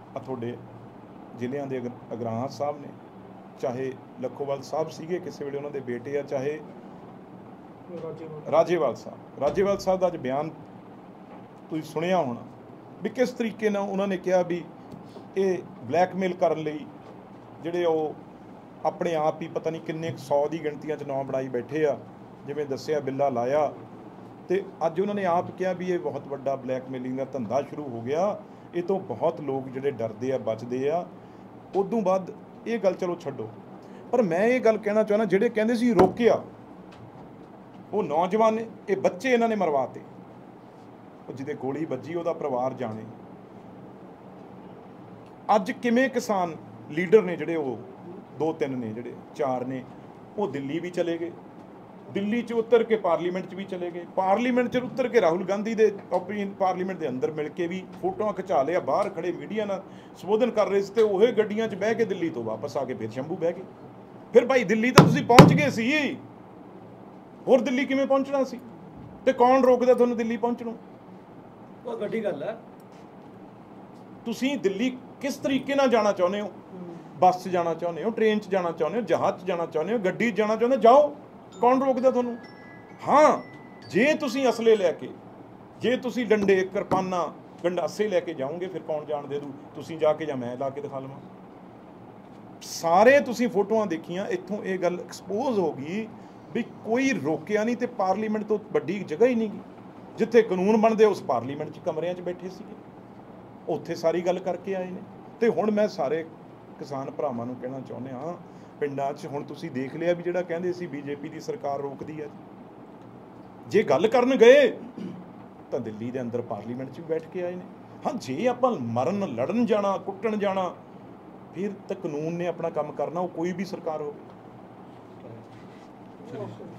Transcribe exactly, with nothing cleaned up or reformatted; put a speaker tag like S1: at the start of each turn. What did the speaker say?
S1: ਆ ਤੁਹਾਡੇ ਜ਼ਿਲ੍ਹਿਆਂ ਦੇ ਅਗ ਅਗਰਾਹਾਂ ਸਾਹਿਬ ਨੇ, ਚਾਹੇ ਲੱਖੋਵਾਲ ਸਾਹਿਬ ਸੀਗੇ ਕਿਸੇ ਵੇਲੇ, ਉਹਨਾਂ ਦੇ ਬੇਟੇ ਆ, ਚਾਹੇ ਰਾਜੇਵਾਲ ਸਾਹਿਬ ਰਾਜੇਵਾਲ ਸਾਹਿਬ ਦਾ ਅੱਜ ਬਿਆਨ ਤੁਸੀਂ ਸੁਣਿਆ ਹੋਣਾ ਵੀ ਕਿਸ ਤਰੀਕੇ ਨਾਲ ਉਹਨਾਂ ਨੇ ਕਿਹਾ ਵੀ ਇਹ ਬਲੈਕਮੇਲ ਕਰਨ ਲਈ ਜਿਹੜੇ ਉਹ ਆਪਣੇ ਆਪ ਹੀ ਪਤਾ ਨਹੀਂ ਕਿੰਨੇ ਸੌ ਦੀ ਗਿਣਤੀਆਂ 'ਚ ਨਾਂ ਬਣਾਈ ਬੈਠੇ ਆ, ਜਿਵੇਂ ਦੱਸਿਆ ਬਿੱਲਾ ਲਾਇਆ। ਅਤੇ ਅੱਜ ਉਹਨਾਂ ਨੇ ਆਪ ਕਿਹਾ ਵੀ ਇਹ ਬਹੁਤ ਵੱਡਾ ਬਲੈਕਮੇਲਿੰਗ ਦਾ ਧੰਦਾ ਸ਼ੁਰੂ ਹੋ ਗਿਆ, ਇਹ ਤੋਂ ਬਹੁਤ ਲੋਕ ਜਿਹੜੇ ਡਰਦੇ ਆ, ਬਚਦੇ ਆ। ਉਦੋਂ ਬਾਅਦ ਇਹ ਗੱਲ ਚਲੋ ਛੱਡੋ, ਪਰ ਮੈਂ ਇਹ ਗੱਲ ਕਹਿਣਾ ਚਾਹੁੰਦਾ, ਜਿਹੜੇ ਕਹਿੰਦੇ ਸੀ ਰੋਕਿਆ, ਉਹ ਨੌਜਵਾਨ ਇਹ ਬੱਚੇ ਇਹਨਾਂ ਨੇ ਮਰਵਾਤੇ। ਉਹ ਜਿਹਦੇ ਗੋਲੀ ਵੱਜੀ ਉਹਦਾ ਪਰਿਵਾਰ ਜਾਣੇ। ਅੱਜ ਕਿਵੇਂ ਕਿਸਾਨ ਲੀਡਰ ਨੇ ਜਿਹੜੇ, ਉਹ ਦੋ ਤਿੰਨ ਨੇ, ਜਿਹੜੇ ਚਾਰ ਨੇ, ਉਹ ਦਿੱਲੀ ਵੀ ਚਲੇ ਗਏ, ਦਿੱਲੀ 'ਚ ਉਤਰ ਕੇ ਪਾਰਲੀਮੈਂਟ 'ਚ ਵੀ ਚਲੇ ਗਏ, ਪਾਰਲੀਮੈਂਟ 'ਚ ਉਤਰ ਕੇ ਰਾਹੁਲ ਗਾਂਧੀ ਦੇ ਆਪਣੀ ਪਾਰਲੀਮੈਂਟ ਦੇ ਅੰਦਰ ਮਿਲ ਕੇ ਵੀ ਫੋਟੋਆਂ ਖਿਚਾ ਲਿਆ, ਬਾਹਰ ਖੜੇ ਮੀਡੀਆ ਨਾਲ ਸੰਬੋਧਨ ਕਰ ਰਹੇ ਸੀ, ਤੇ ਉਹ ਗੱਡੀਆਂ 'ਚ ਬਹਿ ਕੇ ਦਿੱਲੀ ਤੋਂ ਵਾਪਸ ਆ ਕੇ ਫਿਰ ਸ਼ੰਭੂ ਬਹਿ ਗਏ। ਫਿਰ ਭਾਈ ਦਿੱਲੀ ਤਾਂ ਤੁਸੀਂ ਪਹੁੰਚ ਗਏ ਸੀ, ਹੋਰ ਦਿੱਲੀ ਕਿਵੇਂ ਪਹੁੰਚਣਾ ਸੀ? ਤੇ ਕੌਣ ਰੋਕਦਾ ਤੁਹਾਨੂੰ ਦਿੱਲੀ ਪਹੁੰਚਣੋਂ?
S2: ਉਹ ਵੱਡੀ ਗੱਲ ਹੈ।
S1: ਤੁਸੀਂ ਦਿੱਲੀ ਕਿਸ ਤਰੀਕੇ ਨਾਲ ਜਾਣਾ ਚਾਹੁੰਦੇ ਹੋ? ਬੱਸ 'ਚ ਜਾਣਾ ਚਾਹੁੰਦੇ ਹੋ, ਟ੍ਰੇਨ 'ਚ ਜਾਣਾ ਚਾਹੁੰਦੇ ਹੋ, ਜਹਾਜ਼ 'ਚ ਜਾਣਾ ਚਾਹੁੰਦੇ ਹੋ, ਗੱਡੀ 'ਚ ਜਾਣਾ ਚਾਹੁੰਦੇ ਹੋ, ਜਾਓ, ਕੌਣ ਰੋਕਦਾ ਤੁਹਾਨੂੰ? ਹਾਂ, ਜੇ ਤੁਸੀਂ ਅਸਲੇ ਲੈ ਕੇ, ਜੇ ਤੁਸੀਂ ਡੰਡੇ ਕਿਰਪਾਨਾਂ ਗੰਡਾਸੇ ਲੈ ਕੇ ਜਾਓਗੇ, ਫਿਰ ਕੌਣ ਜਾਣ ਦੇ ਦੂ? ਤੁਸੀਂ ਜਾ ਕੇ ਜਾਂ ਮੈਂ ਲਾ ਕੇ ਦਿਖਾ ਲਵਾਂ? ਸਾਰੇ ਤੁਸੀਂ ਫੋਟੋਆਂ ਦੇਖੀਆਂ, ਇੱਥੋਂ ਇਹ ਗੱਲ ਐਕਸਪੋਜ਼ ਹੋ ਗਈ ਵੀ ਕੋਈ ਰੋਕਿਆ ਨਹੀਂ, ਤੇ ਪਾਰਲੀਮੈਂਟ ਤੋਂ ਵੱਡੀ ਜਗ੍ਹਾ ਹੀ ਨਹੀਂ ਗੀ ਜਿੱਥੇ ਕਾਨੂੰਨ ਬਣਦੇ। ਉਸ ਪਾਰਲੀਮੈਂਟ 'ਚ ਕਮਰਿਆਂ 'ਚ ਬੈਠੇ ਸੀਗੇ, ਉੱਥੇ ਸਾਰੀ ਗੱਲ ਕਰਕੇ ਆਏ ਨੇ। ਤੇ ਹੁਣ ਮੈਂ ਸਾਰੇ ਕਿਸਾਨ ਭਰਾਵਾਂ ਨੂੰ ਕਹਿਣਾ ਚਾਹੁੰਦੇ ਹਾਂ, ਪਿੰਡਾਂ 'ਚ ਹੁਣ ਤੁਸੀਂ ਦੇਖ ਲਿਆ ਵੀ ਜਿਹੜਾ ਕਹਿੰਦੇ ਸੀ ਬੀਜੇਪੀ ਦੀ ਸਰਕਾਰ ਰੋਕਦੀ ਹੈ, ਜੇ ਗੱਲ ਕਰਨ ਗਏ ਤਾਂ ਦਿੱਲੀ ਦੇ ਅੰਦਰ ਪਾਰਲੀਮੈਂਟ 'ਚ ਵੀ ਬੈਠ ਕੇ ਆਏ ਨੇ। ਹਾਂ, ਜੇ ਆਪਾਂ ਮਰਨ ਲੜਨ ਜਾਣਾ, ਕੁੱਟਣ ਜਾਣਾ, ਫਿਰ ਤਾਂ ਕਾਨੂੰਨ ਨੇ ਆਪਣਾ ਕੰਮ ਕਰਨਾ, ਉਹ ਕੋਈ ਵੀ ਸਰਕਾਰ ਹੋਵੇ।